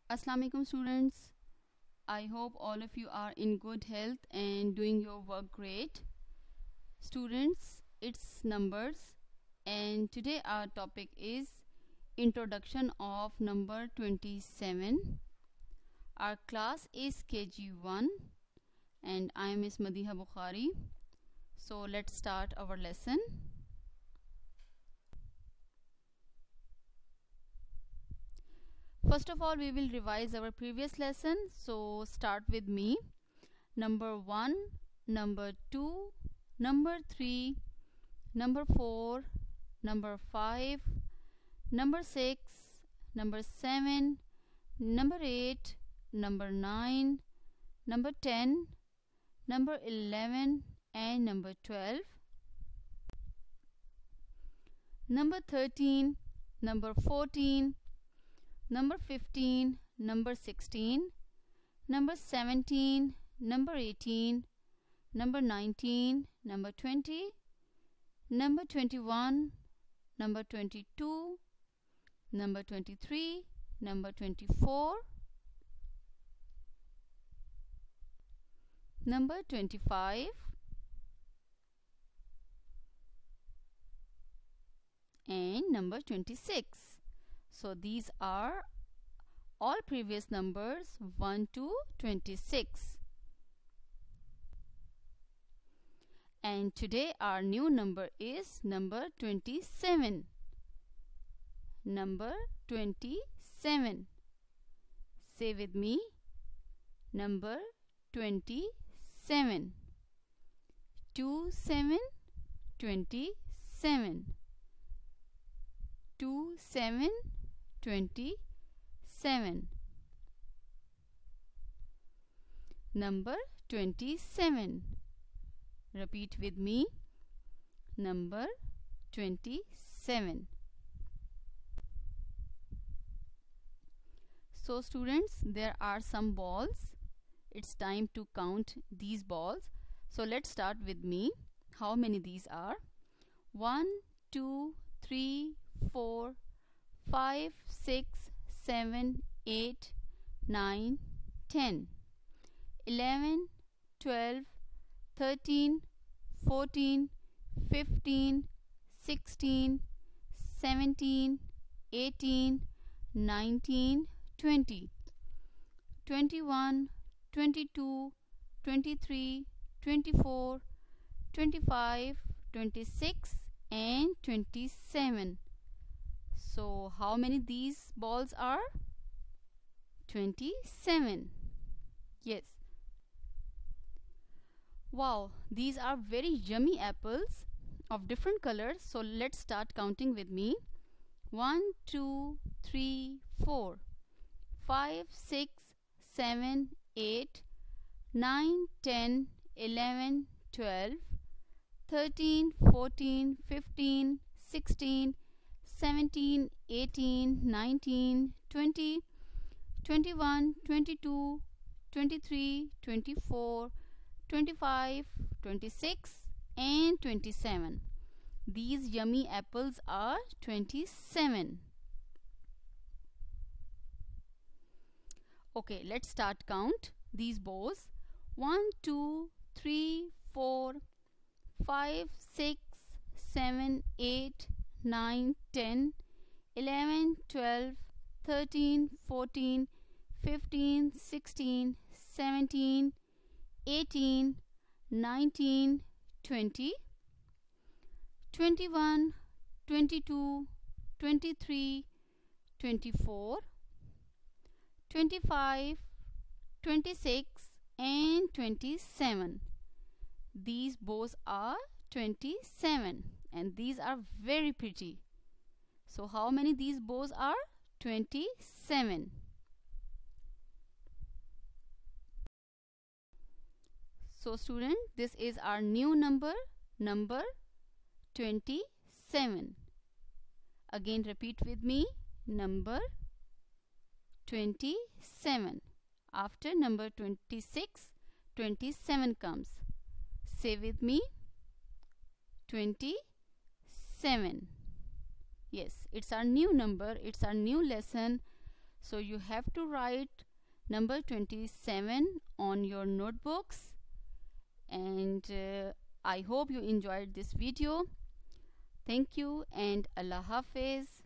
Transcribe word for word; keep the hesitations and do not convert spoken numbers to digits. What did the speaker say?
Assalamu alaikum students. I hope all of you are in good health and doing your work great. Students, it's numbers and today our topic is introduction of number twenty-seven. Our class is K G one and I am Miss Madiha Bukhari. So let's start our lesson. First of all, we will revise our previous lesson. So start with me. Number one, number two, number three, number four, number five, number six, number seven, number eight, number nine, number ten, number eleven and number twelve, number thirteen, number fourteen, number fifteen, number sixteen, number seventeen, number eighteen, number nineteen, number twenty, number twenty-one, number twenty-two, number twenty-three, number twenty-four, number twenty-five, and number twenty-six. So these are all previous numbers one to twenty-six. And today our new number is number twenty-seven. Number twenty-seven. Say with me, number twenty-seven. Two seven, twenty-seven. Two seven, twenty-seven. Number twenty-seven. Repeat with me. Number twenty-seven. So students, there are some balls. It's time to count these balls. So let's start with me. How many these are? One, two, three, four, five, six, seven, eight, nine, ten, eleven, twelve, thirteen, fourteen, fifteen, sixteen, seventeen, eighteen, nineteen, twenty, twenty-one, twenty-two, twenty-three, twenty-four, twenty-five, twenty-six and twenty-seven. So how many these balls are? twenty-seven. Yes. Wow, these are very yummy apples of different colors. So let's start counting with me. one, two, three, four, five, six, seven, eight, nine, ten, eleven, twelve, thirteen, fourteen, fifteen, sixteen, seventeen, eighteen, nineteen, twenty, twenty-one, twenty-two, twenty-three, twenty-four, twenty-five, twenty-six and twenty-seven. These yummy apples are twenty-seven. Okay, let's start count these bows. one, two, three, four, five, six, seven, eight, nine, ten, eleven, twelve, thirteen, fourteen, fifteen, sixteen, seventeen, eighteen, nineteen, twenty, twenty-one, twenty-two, twenty-three, twenty-four, twenty-five, twenty-six and twenty-seven. These bows are twenty-seven and these are very pretty. So how many these bows are? twenty-seven. So student, this is our new number, number twenty-seven. Again repeat with me, number twenty-seven. After number twenty-six, twenty-seven comes. Say with me, twenty-seven. Yes, it's our new number, it's our new lesson. So you have to write number twenty-seven on your notebooks. And uh, I hope you enjoyed this video. Thank you and Allah Hafiz.